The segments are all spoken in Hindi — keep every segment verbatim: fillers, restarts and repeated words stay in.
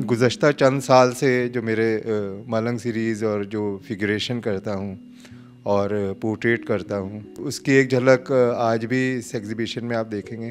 गुज़श्ता चंद साल से जो मेरे मलंग सीरीज़ और जो फिगरेशन करता हूँ और पोर्ट्रेट करता हूँ, उसकी एक झलक आज भी इस एग्ज़िबिशन में आप देखेंगे।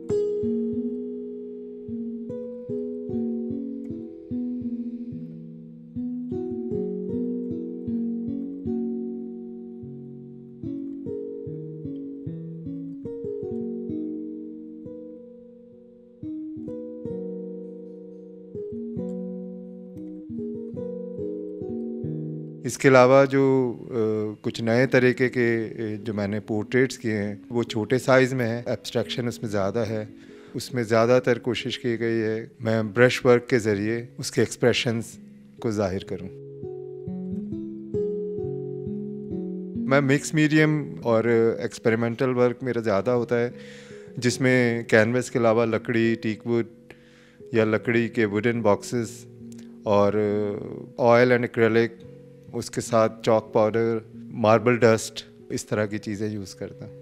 इसके अलावा जो आ, कुछ नए तरीके के जो मैंने पोर्ट्रेट्स किए हैं वो छोटे साइज़ में है, एब्स्ट्रैक्शन उसमें ज़्यादा है। उसमें ज़्यादातर कोशिश की गई है मैं ब्रश वर्क के ज़रिए उसके एक्सप्रेशंस को ज़ाहिर करूं। मैं मिक्स मीडियम और एक्सपेरिमेंटल वर्क मेरा ज़्यादा होता है, जिसमें कैनवस के अलावा लकड़ी, टीक वुड या लकड़ी के वुडन बॉक्सेस और ऑयल एंड एक्रेलिक, उसके साथ चॉक पाउडर, मार्बल डस्ट, इस तरह की चीज़ें यूज़ करता हूँ।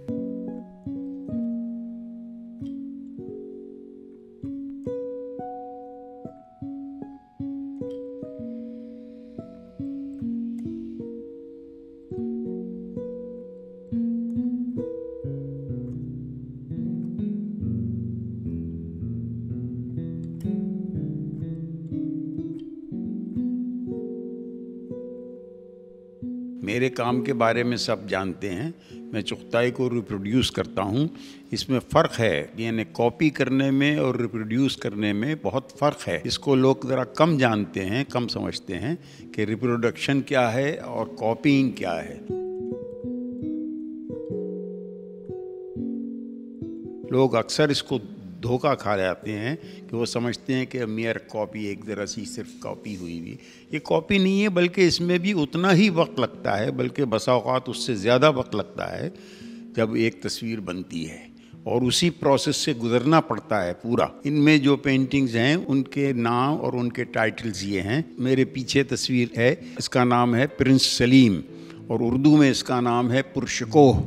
मेरे काम के बारे में सब जानते हैं। मैं चुगताई को रिप्रोड्यूस करता हूँ। इसमें फ़र्क है, यानी कॉपी करने में और रिप्रोड्यूस करने में बहुत फ़र्क है। इसको लोग ज़रा कम जानते हैं, कम समझते हैं कि रिप्रोडक्शन क्या है और कॉपीइंग क्या है। लोग अक्सर इसको धोखा खा जाते हैं कि वो समझते हैं कि मेयर कॉपी, एक ज़रा सी सिर्फ कॉपी हुई हुई। ये कॉपी नहीं है, बल्कि इसमें भी उतना ही वक्त लगता है, बल्कि बसा औक़ात उससे ज़्यादा वक्त लगता है जब एक तस्वीर बनती है, और उसी प्रोसेस से गुज़रना पड़ता है पूरा। इनमें जो पेंटिंग्स हैं उनके नाम और उनके टाइटल्स ये हैं। मेरे पीछे तस्वीर है, इसका नाम है प्रिंस सलीम और उर्दू में इसका नाम है पुरशकोह।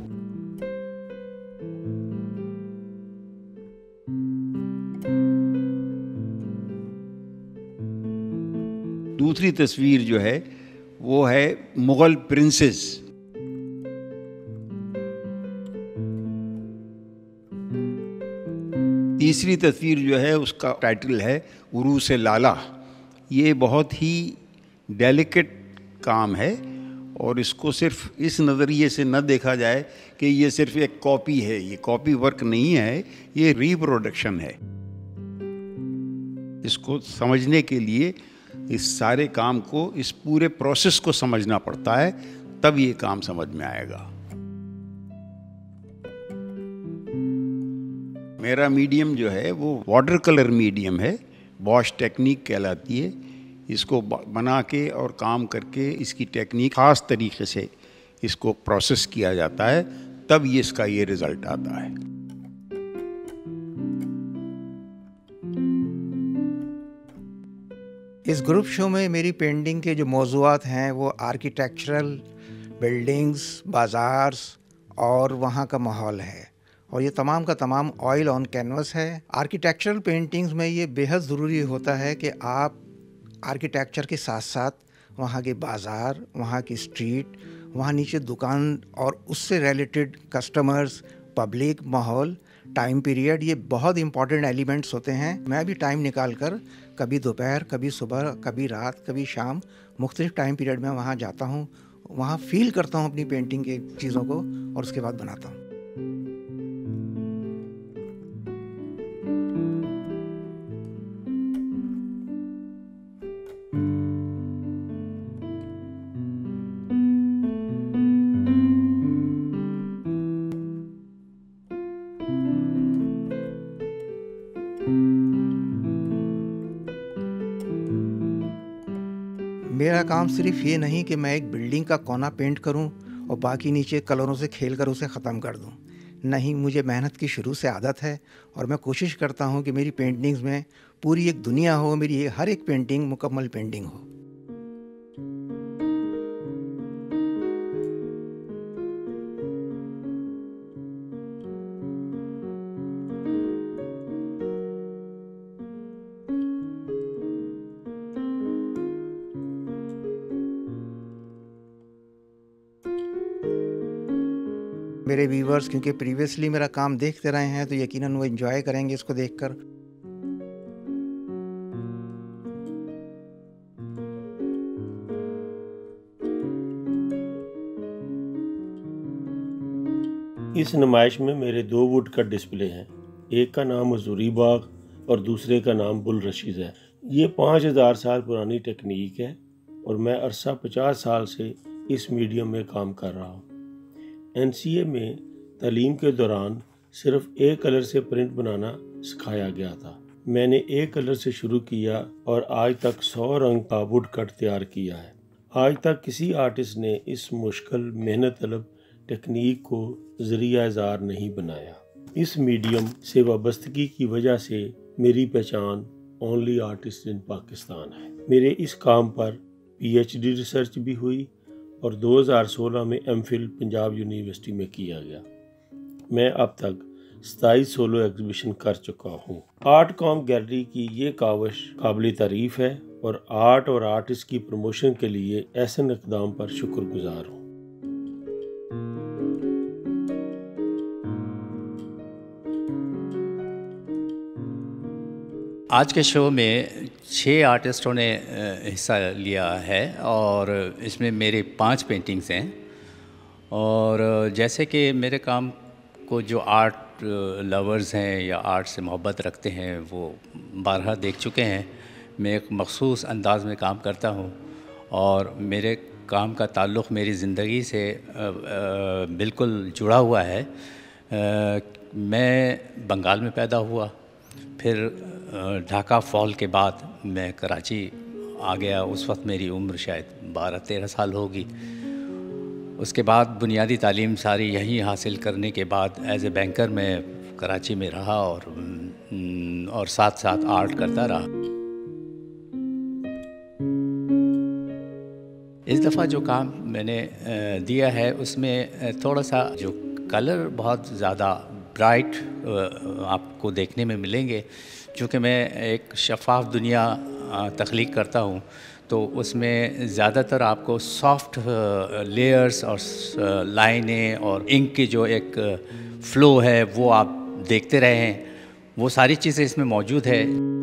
दूसरी तस्वीर जो है वो है मुग़ल प्रिंसेस। तीसरी तस्वीर जो है उसका टाइटल है उरूस लाला। ये बहुत ही डेलिकेट काम है और इसको सिर्फ इस नज़रिए से न देखा जाए कि ये सिर्फ एक कॉपी है। ये कॉपी वर्क नहीं है, ये रिप्रोडक्शन है। इसको समझने के लिए इस सारे काम को, इस पूरे प्रोसेस को समझना पड़ता है, तब ये काम समझ में आएगा। मेरा मीडियम जो है वो वाटर कलर मीडियम है, वॉश टेक्निक कहलाती है। इसको बना के और काम करके इसकी टेक्निक ख़ास तरीके से इसको प्रोसेस किया जाता है, तब ये इसका ये रिज़ल्ट आता है। इस ग्रुप शो में मेरी पेंटिंग के जो मौज़ूआत हैं वो आर्किटेक्चरल, बिल्डिंग्स, बाज़ार्स और वहाँ का माहौल है, और ये तमाम का तमाम ऑयल ऑन कैनवस है। आर्किटेक्चरल पेंटिंग्स में ये बेहद ज़रूरी होता है कि आप आर्किटेक्चर के साथ साथ वहाँ के बाज़ार, वहाँ की स्ट्रीट, वहाँ नीचे दुकान और उससे रिलेटेड कस्टमर्स, पब्लिक माहौल, टाइम पीरियड, ये बहुत इंपॉर्टेंट एलिमेंट्स होते हैं। मैं भी टाइम निकाल कर कभी दोपहर, कभी सुबह, कभी रात, कभी शाम, मुख्तलिफ टाइम पीरियड में वहाँ जाता हूँ, वहाँ फील करता हूँ अपनी पेंटिंग के चीज़ों को और उसके बाद बनाता हूँ। मेरा काम सिर्फ ये नहीं कि मैं एक बिल्डिंग का कोना पेंट करूं और बाकी नीचे कलरों से खेलकर उसे ख़त्म कर दूं। नहीं, मुझे मेहनत की शुरू से आदत है और मैं कोशिश करता हूं कि मेरी पेंटिंग्स में पूरी एक दुनिया हो, मेरी हर एक पेंटिंग मुकम्मल पेंटिंग हो। मेरे व्यूवर्स क्योंकि प्रीवियसली मेरा काम देखते रहे हैं तो यकीनन वो एंजॉय करेंगे इसको देखकर। इस नुमाइश में मेरे दो वुड कट डिस्प्ले हैं। एक का नाम हजूरी बाग और दूसरे का नाम बुल रशीद है। ये पाँच हज़ार साल पुरानी टेक्निक है और मैं अरसा पचास साल से इस मीडियम में काम कर रहा हूँ। एन सी ए में तालीम के दौरान सिर्फ एक कलर से प्रिंट बनाना सिखाया गया था। मैंने एक कलर से शुरू किया और आज तक सौ रंग का वुड कट तैयार किया है। आज तक किसी आर्टिस्ट ने इस मुश्किल मेहनत तलब टेक्निक को ज़रिया इज़हार नहीं बनाया। इस मीडियम से वाबस्तगी की वजह से मेरी पहचान ओनली आर्टिस्ट इन पाकिस्तान है। मेरे इस काम पर पी एच डी रिसर्च भी हुई और दो हज़ार सोलह में एम फिल पंजाब यूनिवर्सिटी में किया गया। मैं अब तक सताईस सोलो एग्जीबिशन कर चुका हूँ। आर्ट कॉम गैलरी की ये काविश काबिल तारीफ़ है और आर्ट और आर्टिस्ट की प्रमोशन के लिए ऐसे इक़दाम पर शुक्रगुजार हूँ। आज के शो में छः आर्टिस्टों ने हिस्सा लिया है और इसमें मेरे पांच पेंटिंग्स हैं। और जैसे कि मेरे काम को जो आर्ट लवर्स हैं या आर्ट से मोहब्बत रखते हैं वो बारहा देख चुके हैं। मैं एक मखसूस अंदाज़ में काम करता हूँ और मेरे काम का ताल्लुक़ मेरी ज़िंदगी से बिल्कुल जुड़ा हुआ है। मैं बंगाल में पैदा हुआ, फिर ढाका फॉल के बाद मैं कराची आ गया। उस वक्त मेरी उम्र शायद बारह तेरह साल होगी। उसके बाद बुनियादी तालीम सारी यहीं हासिल करने के बाद एज ए बैंकर मैं कराची में रहा और और साथ साथ आर्ट करता रहा। इस दफ़ा जो काम मैंने दिया है उसमें थोड़ा सा जो कलर बहुत ज़्यादा ब्राइट आपको देखने में मिलेंगे। चूँकि मैं एक शफ़ाफ़ दुनिया तख्लीक करता हूँ तो उसमें ज़्यादातर आपको सॉफ्ट लेयर्स और लाइनें और इंक की जो एक फ़्लो है वो आप देखते रहे हैं। वो सारी चीज़ें इसमें मौजूद है।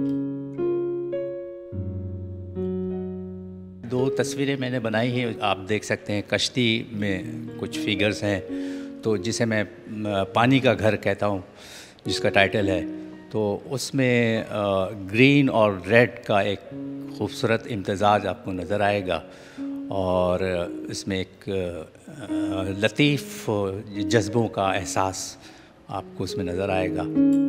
दो तस्वीरें मैंने बनाई हैं, आप देख सकते हैं। कश्ती में कुछ फिगर्स हैं तो जिसे मैं पानी का घर कहता हूँ, जिसका टाइटल है, तो उसमें ग्रीन और रेड का एक खूबसूरत इम्तज़ाज आपको नज़र आएगा और इसमें एक लतीफ़ जज्बों का एहसास आपको उसमें नज़र आएगा।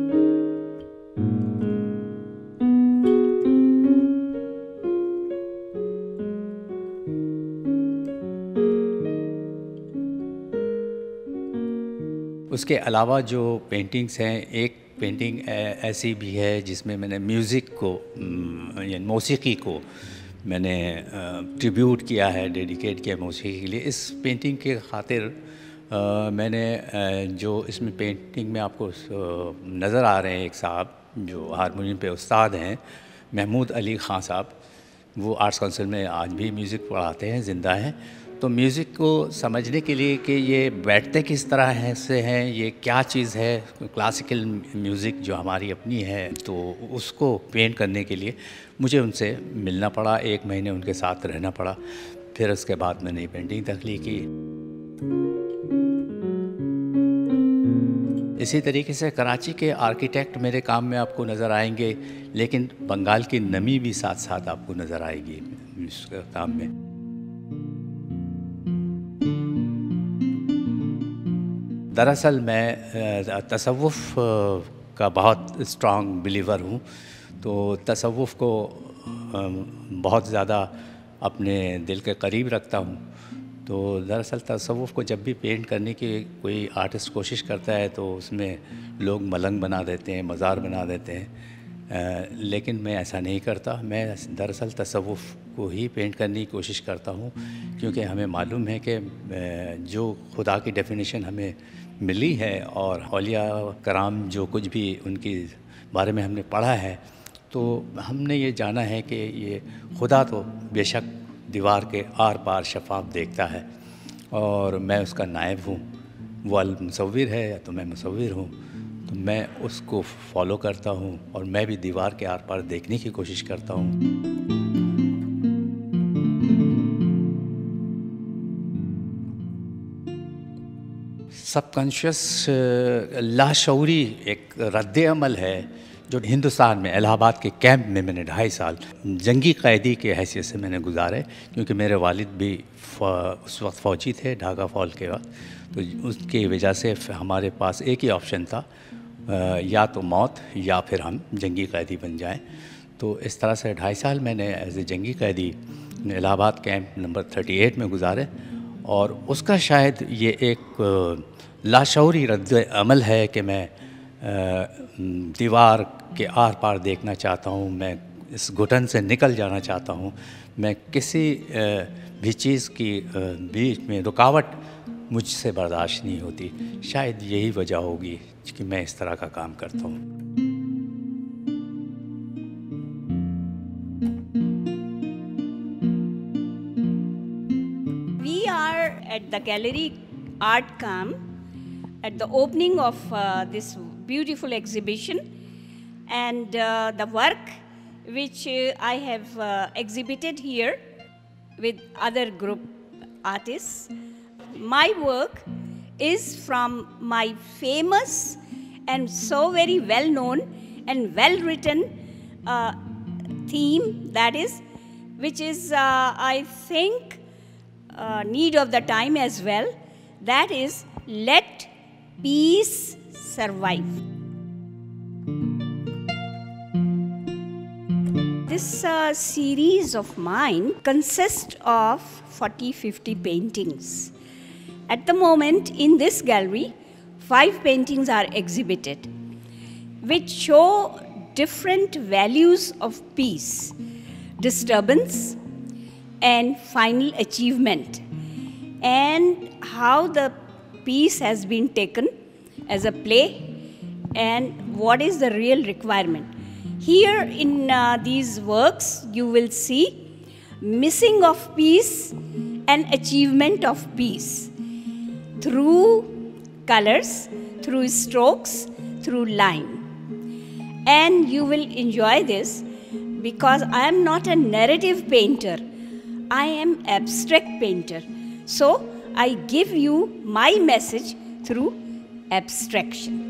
उसके अलावा जो पेंटिंग्स हैं, एक पेंटिंग ऐसी भी है जिसमें मैंने म्यूज़िक को यानी मौसीकी को मैंने ट्रिब्यूट किया है, डेडिकेट किया मौसीकी के लिए। इस पेंटिंग के खातिर मैंने जो इसमें पेंटिंग में आपको नज़र आ रहे हैं, एक साहब जो हारमोनियम पे उस्ताद हैं, महमूद अली ख़ान साहब, वो आर्ट्स काउंसिल में आज भी म्यूज़िक पढ़ाते हैं, ज़िंदा हैं। तो म्यूज़िक को समझने के लिए कि ये बैठते किस तरह है से हैं, ये क्या चीज़ है, क्लासिकल म्यूज़िक जो हमारी अपनी है, तो उसको पेंट करने के लिए मुझे उनसे मिलना पड़ा। एक महीने उनके साथ रहना पड़ा। फिर उसके बाद मैंने ये पेंटिंग तख्लीक की। इसी तरीके से कराची के आर्किटेक्ट मेरे काम में आपको नज़र आएंगे, लेकिन बंगाल की नमी भी साथ साथ आपको नज़र आएगी इस काम में। दरअसल मैं तसव्वुफ़ का बहुत स्ट्रॉन्ग बिलीवर हूँ, तो तसव्वुफ़ को बहुत ज़्यादा अपने दिल के करीब रखता हूँ। तो दरअसल तसव्वुफ़ को जब भी पेंट करने की कोई आर्टिस्ट कोशिश करता है तो उसमें लोग मलंग बना देते हैं, मज़ार बना देते हैं, आ, लेकिन मैं ऐसा नहीं करता। मैं दरअसल तसव्वुफ़ को ही पेंट करने की कोशिश करता हूँ, क्योंकि हमें मालूम है कि जो खुदा की डेफिनेशन हमें मिली है और औलिया कराम जो कुछ भी उनके बारे में हमने पढ़ा है, तो हमने ये जाना है कि ये खुदा तो बेशक दीवार के आर पार शफाफ देखता है और मैं उसका नायब हूँ। वो मुसव्विर है या तो मैं मुसव्विर हूँ, तो मैं उसको फॉलो करता हूँ और मैं भी दीवार के आर पार देखने की कोशिश करता हूँ। सबकॉन्शियस लाशऊरी एक रद्द अमल है जो हिंदुस्तान में इलाहाबाद के कैंप में मैंने ढाई साल जंगी कैदी के हैसियत से मैंने गुजारे, क्योंकि मेरे वालिद भी उस वक्त फ़ौजी थे ढाका फॉल के वक्त। तो उसकी वजह से हमारे पास एक ही ऑप्शन था, या तो मौत या फिर हम जंगी कैदी बन जाएं। तो इस तरह से ढाई साल मैंने एज ए जंगी कैदी इलाहाबाद कैंप नंबर अड़तीस में गुजारे, और उसका शायद ये एक लाशऊरी रद्द अमल है कि मैं दीवार के आर पार देखना चाहता हूँ, मैं इस घुटन से निकल जाना चाहता हूँ, मैं किसी भी चीज़ की बीच में रुकावट मुझसे बर्दाश्त नहीं होती। शायद यही वजह होगी कि मैं इस तरह का काम करता हूँ। We are at the gallery Art Camp at the opening of uh, this beautiful exhibition, and uh, the work which uh, I have uh, exhibited here with other group artists. My work is from my famous and so very well known and well written uh, theme, that is, which is uh, I think uh, need of the time as well, that is, let peace survive. This uh, series of mine consists of forty fifty paintings. At the moment in this gallery, five paintings are exhibited which show different values of peace, disturbance, and final achievement, and how the peace has been taken as a play and what is the real requirement. Here in uh, these works you will see missing of peace and achievement of peace through colors, through strokes, through line. And you will enjoy this because I am not a narrative painter, I am abstract painter. So I give you my message through abstraction.